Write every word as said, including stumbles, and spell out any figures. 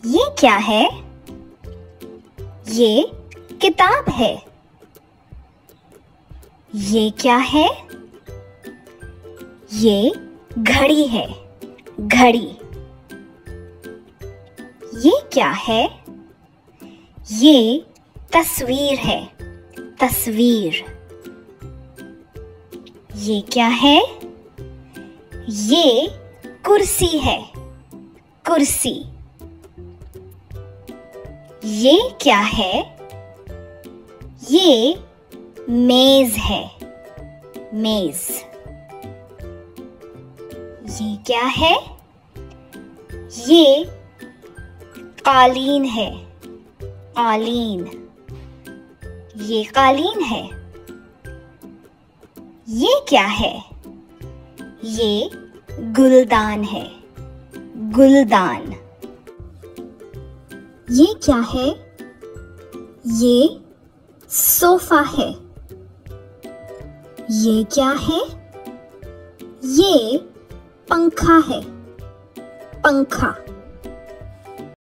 ये क्या है? ये किताब है। ये क्या है? ये घड़ी है, घड़ी। ये क्या है? ये तस्वीर है, तस्वीर। ये क्या है? ये कुर्सी है, कुर्सी। ये क्या है? ये मेज है, मेज। ये क्या है? ये कालीन है, कालीन। ये कालीन है। ये क्या है? ये गुलदान है, गुलदान। ये क्या है? ये सोफा है। ये क्या है? ये पंखा है, पंखा।